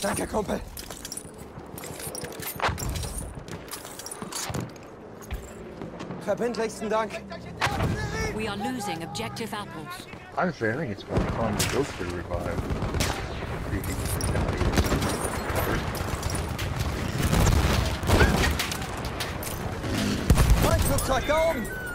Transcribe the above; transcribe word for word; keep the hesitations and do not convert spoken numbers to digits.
Danke, Kumpel. Verbindlichsten Dank. We are losing objective apples. Honestly, I think it's more fun to go for the revive. Mein Flugzeug da oben!